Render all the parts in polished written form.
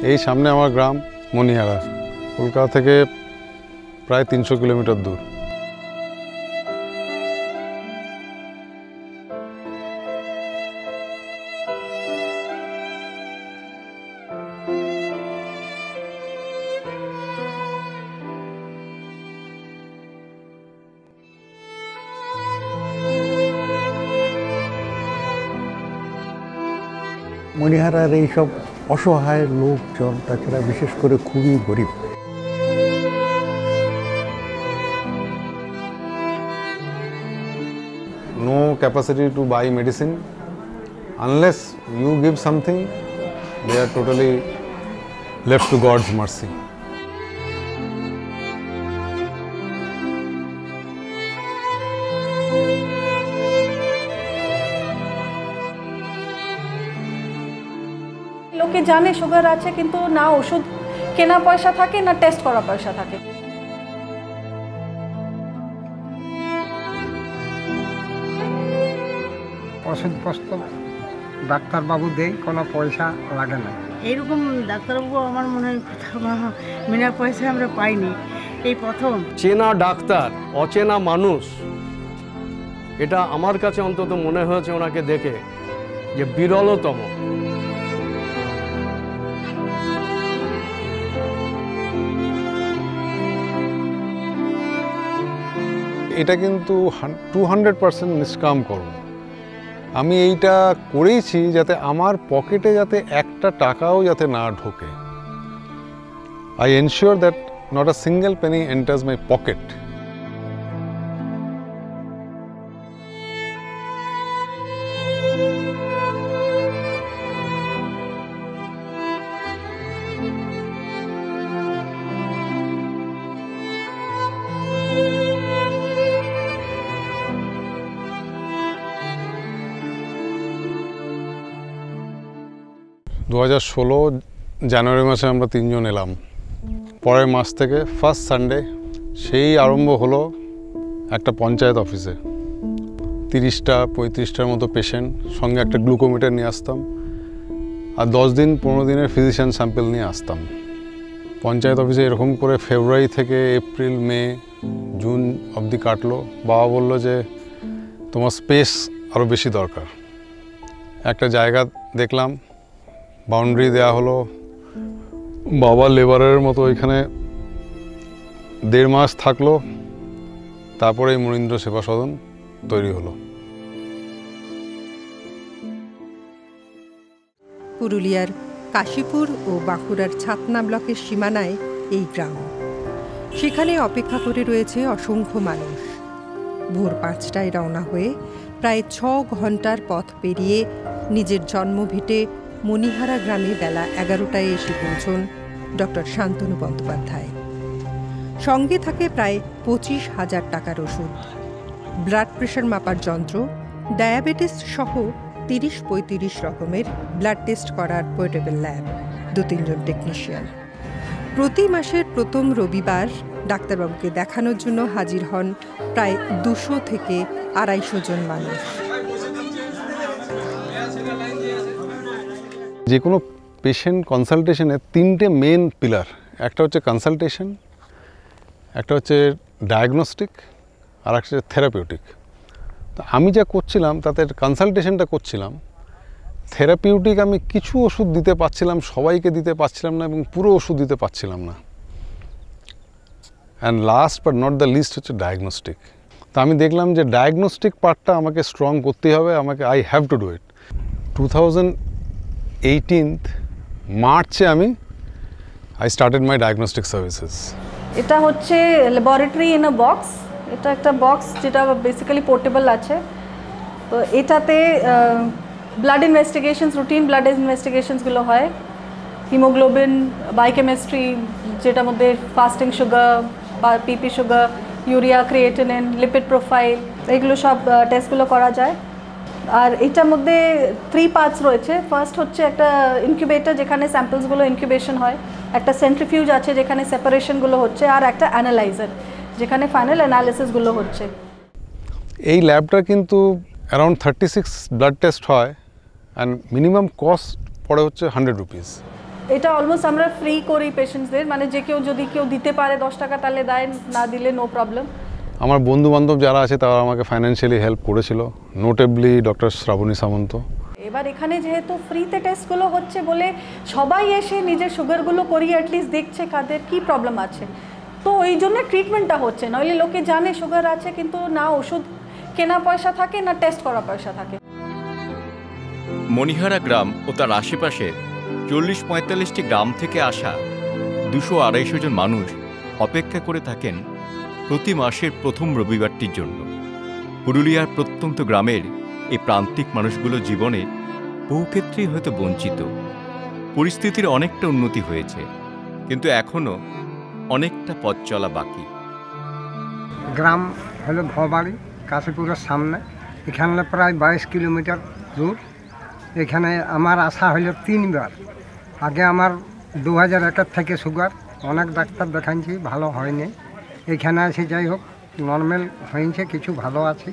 এই সামনে আমার গ্রাম মণিহারা, কলকাতা থেকে প্রায় 300 কিলোমিটার দূর। মণিহারার এইসব অসহায় লোকজন, তাছাড়া বিশেষ করে খুবই গরিব। No capacity to buy medicine. Unless you give something, they are totally left to God's mercy. লোকে জানে সুগার আছে, কিন্তু না ওষুধ কেনা পয়সা থাকে, না টেস্ট করা পয়সা থাকে। ওষুধপত্র ডাক্তারবাবু দেয়, কোনো পয়সা লাগে না। এইরকম ডাক্তারবাবু আমার মনে হয় বিনা পয়সায় আমরা পাইনি, এই প্রথম। চেনা ডাক্তার, অচেনা মানুষ, এটা আমার কাছে অন্তত মনে হয়েছে ওনাকে দেখে যে বিরলতম। এটা কিন্তু 200% নিষ্কাম কর্ম। আমি এইটা করেইছি যাতে আমার পকেটে যাতে একটা টাকাও যাতে না ঢোকে। I ensure that not a single penny enters my pocket. জানুয়ারি মাসে আমরা 3 জন এলাম। পরের মাস থেকে ফার্স্ট সানডে সেই আরম্ভ হলো একটা পঞ্চায়েত অফিসে 30-35টার মতো পেশেন্ট, সঙ্গে একটা গ্লুকোমিটার নিয়ে আসতাম, আর 10-15 দিনের ফিজিশিয়ান স্যাম্পল নিয়ে আসতাম পঞ্চায়েত অফিসে। এরকম করে ফেব্রুয়ারি থেকে এপ্রিল, মে, জুন অবধি কাটলো। বাবা বললো যে তোমার স্পেস আরও বেশি দরকার। একটা জায়গা দেখলাম, বাউন্ডারি দেওয়া হলো। বাবা লেবারের মতো এখানে 1.5 মাস থাকলো, তারপরে এই মনীন্দ্র সেবা সদন তৈরি হলো। পুরুলিয়ার কাশীপুর ও বাঁকুড়ার ছাতনা ব্লকের সীমানায় এই গ্রাম। সেখানে অপেক্ষা করে রয়েছে অসংখ্য মানুষ। ভোর 5টায় রওনা হয়ে প্রায় 6 ঘন্টার পথ পেরিয়ে নিজের জন্মভিটে মণিহারা গ্রামে বেলা 11টায় এসে পৌঁছন ডক্টর শান্তনু বন্দ্যোপাধ্যায়। সঙ্গে থাকে প্রায় 25,000 টাকার ওষুধ, ব্লাড প্রেশার মাপার যন্ত্র, ডায়াবেটিস সহ 30-35 রকমের ব্লাড টেস্ট করার পোর্টেবল ল্যাব, 2-3 জন টেকনিশিয়ান। প্রতি মাসের প্রথম রবিবার ডাক্তারবাবুকে দেখানোর জন্য হাজির হন প্রায় 200 থেকে 250 জন মানুষ। যে কোনো পেশেন্ট কনসালটেশনে 3টে মেন পিলার, একটা হচ্ছে কনসালটেশন, একটা হচ্ছে ডায়াগনস্টিক, আর একটা হচ্ছে থেরাপিউটিক। তো আমি যা করছিলাম তাতে কনসালটেশনটা করছিলাম। থেরাপিউটিক আমি কিছু ওষুধ দিতে পারছিলাম, সবাইকে দিতে পারছিলাম না, এবং পুরো ওষুধ দিতে পারছিলাম না। And last but not the least হচ্ছে ডায়াগনস্টিক। তো আমি দেখলাম যে ডায়াগনস্টিক পার্টটা আমাকে স্ট্রং করতেই হবে, আমাকে I have to do it. 2018 মার্চে I started my diagnostic services. এটা হচ্ছে ল্যাবরেটরি ইন আ বক্স। এটা একটা বক্স যেটা বেসিক্যালি পোর্টেবল আছে। তো এটাতে ব্লাড ইনভেস্টিগেশনস, রুটিন ব্লাড ইনভেস্টিগেশনসগুলো হয়। হিমোগ্লোবিন, বায়োকেমিস্ট্রি, যেটার মধ্যে ফাস্টিং সুগার বা PP sugar, urea, creatinine, lipid profile, এগুলো সব টেস্টগুলো করা যায়। আর এটার মধ্যে 3 পার্টস রয়েছে। ফার্স্ট হচ্ছে একটা ইনকিউবেটর, যেখানে স্যাম্পলসগুলো ইনকিউবেশন হয়। একটা সেন্ট্রিফিউজ আছে, যেখানে সেপারেশনগুলো হচ্ছে। আর একটা অ্যানালাইজার, যেখানে ফাইনাল অ্যানালিসিসগুলো হচ্ছে। এই ল্যাবটা কিন্তু অ্যারাউন্ড 36 ব্লাড টেস্ট হয়, অ্যান্ড মিনিমাম কস্ট পড়ে হচ্ছে 100 রুপিস। এটা অলমোস্ট আমরা ফ্রি করি পেশেন্টসদের, মানে যে কেউ যদি কেউ দিতে পারে 10 টাকা তাহলে দেয়, না দিলে নো প্রবলেম। আমার বন্ধু বান্ধব যারা আছে তারা আমাকে ফাইন্যান্সিয়ালি হেল্প করেছিল, নোটেবলি ডক্টর শ্রাবণী সামন্ত। এবার এখানে যেহেতু ফ্রিতে টেস্টগুলো হচ্ছে বলে সবাই এসে নিজের সুগারগুলো করিয়ে অ্যাটলিস্ট দেখছে কাদের কী প্রবলেম আছে, তো ওই জন্য ট্রিটমেন্টটা হচ্ছে। নইলে লোকে জানে সুগার আছে কিন্তু না ওষুধ কেনা পয়সা থাকে না টেস্ট করা পয়সা থাকে। মণিহারা গ্রাম ও তার আশেপাশে 40-45টি গ্রাম থেকে আসা 200-250 জন মানুষ অপেক্ষা করে থাকেন প্রতি মাসের প্রথম রবিবারটির জন্য। পুরুলিয়ার প্রত্যন্ত গ্রামের এই প্রান্তিক মানুষগুলো জীবনের বহু ক্ষেত্রেই হয়তো বঞ্চিত। পরিস্থিতির অনেকটা উন্নতি হয়েছে, কিন্তু এখনও অনেকটা পথ চলা বাকি। গ্রাম হলো ভবাড়ি, কাশীপুরের সামনে। এখানে প্রায় 22 কিলোমিটার দূর। এখানে আমার আসা হলো 3 বার। আগে আমার 2001 থেকে সুগার, অনেক ডাক্তার দেখাচ্ছি, ভালো হয়নি। এখানে আসি যাই হোক নর্মাল হয়েছে, কিছু ভালো আছি।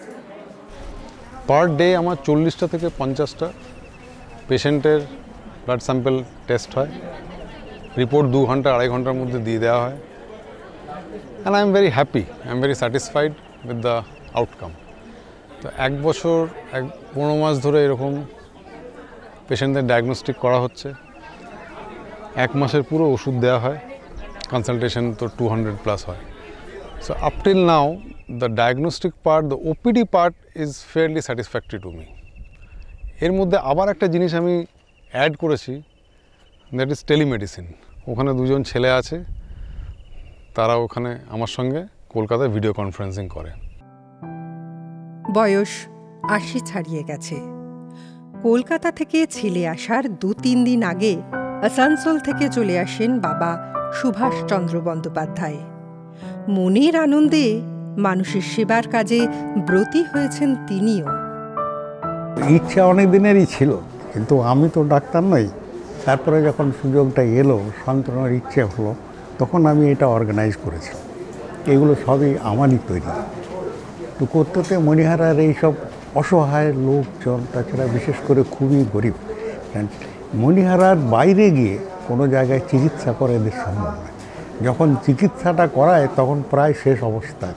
পার ডে আমার 40টা থেকে 50টা পেশেন্টের ব্লাড স্যাম্পল টেস্ট হয়, রিপোর্ট 2 ঘন্টা 2.5 ঘন্টার মধ্যে দিয়ে দেওয়া হয়। And I am very happy, I am very satisfied with the outcome. তো 1 বছর 15 মাস ধরে এরকম পেশেন্টদের ডায়াগনস্টিক করা হচ্ছে। 1 মাসের পুরো ওষুধ দেওয়া হয়, কনসালটেশন তো 200+ হয়। So up till now, the diagnostic part, the OPD part is fairly satisfactory to me. এর মধ্যে আবার একটা জিনিস আমি অ্যাড করেছি, দ্যাট ইজ টেলিমেডিসিন। ওখানে 2 জন ছেলে আছে, তারা ওখানে আমার সঙ্গে কলকাতায় ভিডিও কনফারেন্সিং করে। বয়স 80 ছাড়িয়ে গেছে। কলকাতা থেকে ছেলে আসার 2-3 দিন আগে আসানসোল থেকে চলে আসেন বাবা সুভাষচন্দ্র বন্দ্যোপাধ্যায়। মনের আনন্দে মানুষের সেবার কাজে ব্রতী হয়েছেন তিনিও। ইচ্ছা অনেক দিনেরই ছিল, কিন্তু আমি তো ডাক্তার নই। তারপরে যখন সুযোগটা এলো, সন্তানের ইচ্ছে হলো, তখন আমি এটা অর্গানাইজ করেছি। এগুলো সবই আমারই তৈরি। তো করতে মণিহারার এইসব অসহায় লোকজন, তাছাড়া বিশেষ করে খুবই গরিব, মণিহারার বাইরে গিয়ে কোনো জায়গায় চিকিৎসা করে এদের সম্ভব নয়। যখন চিকিৎসাটা করায় তখন প্রায় শেষ অবস্থা।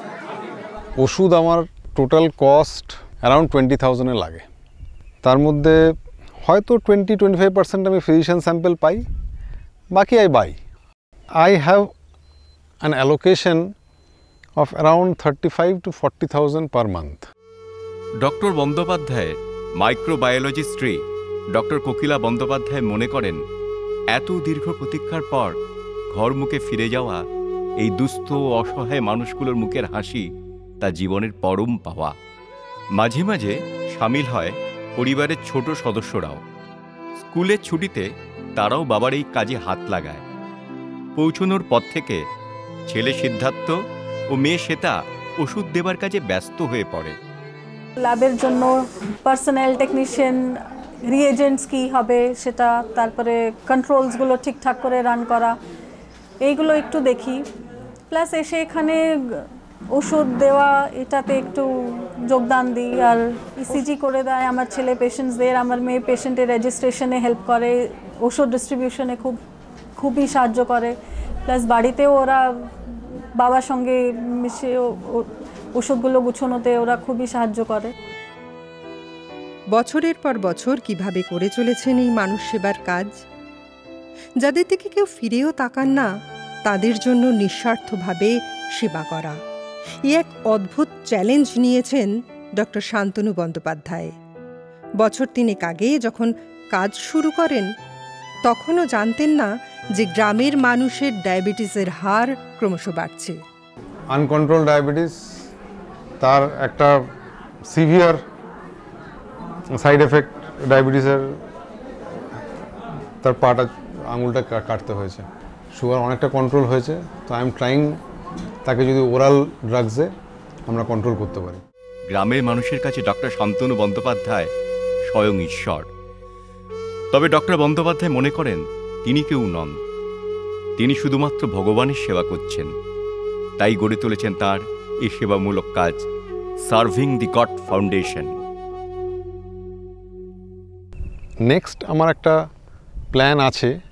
ওষুধ আমার টোটাল কস্ট অ্যারাউন্ড 20,000 লাগে। তার মধ্যে হয়তো 20-25% আমি ফিজিশিয়ান স্যাম্পল পাই, বাকি I buy. I have an allocation of around 35,000-40,000 per month. Doctor বন্দ্যোপাধ্যায়ের মাইক্রোবায়োলজি স্ত্রী ডক্টর কোকিলা বন্দ্যোপাধ্যায় মনে করেন, এত দীর্ঘ প্রতীক্ষার পর ঘর মুখে ফিরে যাওয়া এই দুস্থ অসহায় মানুষগুলোর মুখের হাসি তা জীবনের পরম পাওয়া। মাঝে মাঝে সামিল হয় পরিবারের ছোট সদস্যরাও। স্কুলের ছুটিতে তারাও বাবার এই কাজে হাত লাগায়। পৌঁছনোর পর থেকে ছেলে সিদ্ধার্থ ও মেয়ে শ্বেতা ওষুধ দেবার কাজে ব্যস্ত হয়ে পড়ে। ল্যাবের জন্য পার্সোনাল টেকনিশিয়ান, রিএজেন্টস কী হবে সেটা, তারপরে কন্ট্রোলসগুলো ঠিকঠাক করে রান করা, এইগুলো একটু দেখি। প্লাস এসে এখানে ওষুধ দেওয়া, এটাতে একটু যোগদান দিই। আর ইসিজি করে দেয় আমার ছেলে পেশেন্টসদের, আমার মেয়ে পেশেন্টের রেজিস্ট্রেশনে হেল্প করে, ওষুধ ডিস্ট্রিবিউশনে খুবই সাহায্য করে। প্লাস বাড়িতেও ওরা বাবার সঙ্গে মিশে ওষুধগুলো গুছোনোতে ওরা খুবই সাহায্য করে। বছরের পর বছর কিভাবে করে চলেছেন এই মানুষ সেবার কাজ। যাদের দিকে কেউ ফিরেও তাকান না, তাদের জন্য নিঃস্বার্থভাবে সেবা করা, এই এক অদ্ভুত চ্যালেঞ্জ নিয়েছেন ডক্টর শান্তনু বন্দ্যোপাধ্যায়। বছর 3 আগে যখন কাজ শুরু করেন, তখনও জানতেন না যে গ্রামের মানুষের ডায়াবেটিসের হার ক্রমশ বাড়ছে। আনকন্ট্রোল ডায়াবেটিস, তার একটা সিভিয়ার সাইড এফেক্ট ডায়াবেটিসের, তার পাটা আঙুলটা কাটতে হয়েছে। সুগার অনেকটা কন্ট্রোল হয়েছে, তো আই এম ট্রাইং তাকে যদি ওরাল ড্রাগসে আমরা কন্ট্রোল করতে পারি। গ্রামের মানুষের কাছে ডক্টর শান্তনু বন্দ্যোপাধ্যায় স্বয়ং ঈশ্বর। তবে ডক্টর বন্দ্যোপাধ্যায় মনে করেন তিনি কেউ নন, তিনি শুধুমাত্র ভগবানের সেবা করছেন। তাই গড়ে তুলেছেন তার এই সেবামূলক কাজ, serving the God foundation. Next আমার একটা প্ল্যান আছে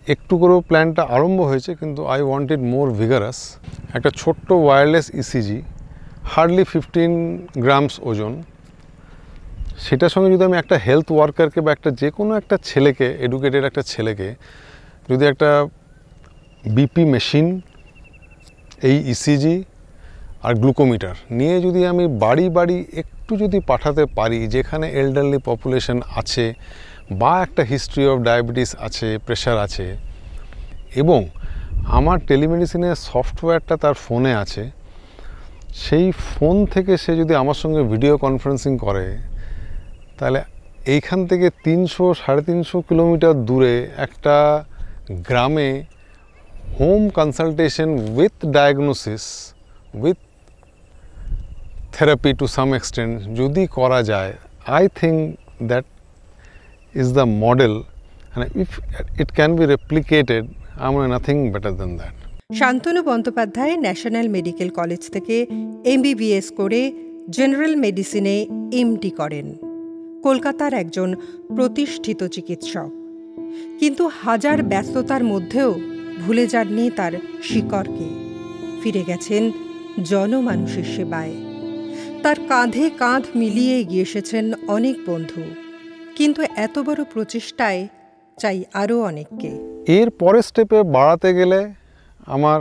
একটু করেও প্ল্যানটা আরম্ভ হয়েছে, কিন্তু আই ওয়ান্ট ইট মোর ভিগারাস। একটা ছোট্ট ওয়্যারলেস ইসিজি, হার্ডলি 15 গ্রামস ওজন, সেটার সঙ্গে যদি আমি একটা হেলথ ওয়ার্কারকে বা একটা যে কোনো একটা ছেলেকে, এডুকেটেড একটা ছেলেকে যদি একটা বিপি মেশিন, এই ইসিজি আর গ্লুকোমিটার নিয়ে যদি আমি বাড়ি বাড়ি একটু যদি পাঠাতে পারি, যেখানে এল্ডারলি পপুলেশন আছে বা একটা হিস্ট্রি অফ ডায়াবেটিস আছে, প্রেশার আছে, এবং আমার টেলিমেডিসিনের সফটওয়্যারটা তার ফোনে আছে, সেই ফোন থেকে সে যদি আমার সঙ্গে ভিডিও কনফারেন্সিং করে, তাহলে এইখান থেকে 300-350 কিলোমিটার দূরে একটা গ্রামে home consultation with diagnosis, with therapy to some extent যদি করা যায়, I think that is the model, and if it can be replicated, I am nothing better than that. Santanu Bandyopadhyay national medical college থেকে MBBS করে general মেডিসিনে MD করেন। কলকাতার একজন প্রতিষ্ঠিত চিকিৎসক, কিন্তু হাজার ব্যস্ততার মধ্যেও ভুলে যাননি তার শিকড়কে। ফিরে গেছেন জনমানুষের সেবায়। তার কাঁধে কাঁধ মিলিয়ে এগিয়ে এসেছেন অনেক বন্ধু, কিন্তু এত বড় প্রচেষ্টায় চাই আরও অনেককে। এর পরের স্টেপে বাড়াতে গেলে আমার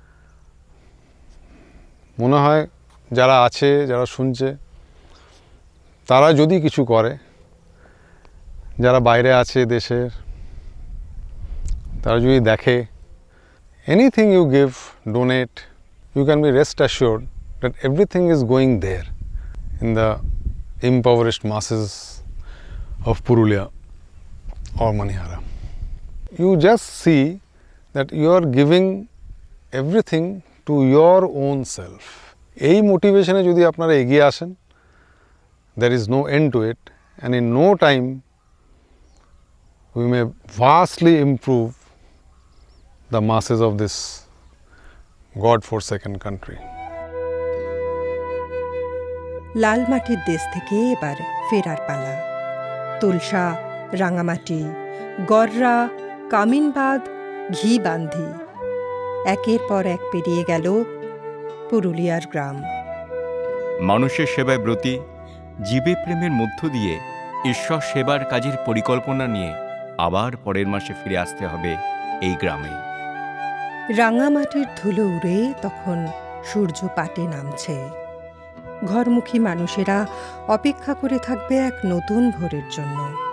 মনে হয় যারা আছে, যারা শুনছে, তারা যদি কিছু করে, যারা বাইরে আছে দেশের, তারা যদি দেখে, anything you give, donate, you can be rest assured that everything is going there in the impoverished masses of Purulia or Manihara. You just see that you are giving everything to your own self. এই মোটিভেশনে যদি আপনারা এগিয়ে আসেন, there is no end to it, and in no time we may vastly improve the masses of this God-forsaken country. লাল মাটির দেশ থেকে এবার ফেরার পালা। তুলসা, রাঙামাটি, গররা, কামিনবাদ, ঘিবান্ধি, একের পর এক পেরিয়ে গেল পুরুলিয়ার গ্রাম। মানুষের সেবায় ব্রতী, জীবে প্রেমের মধ্য দিয়ে ঈশ্বর সেবার কাজের পরিকল্পনা নিয়ে আবার পরের মাসে ফিরে আসতে হবে এই গ্রামে। রাঙামাটির ধুলো উড়ে তখন সূর্য পাটে নামছে। ঘরমুখী মানুষেরা অপেক্ষা করে থাকবে এক নতুন ভোরের জন্য।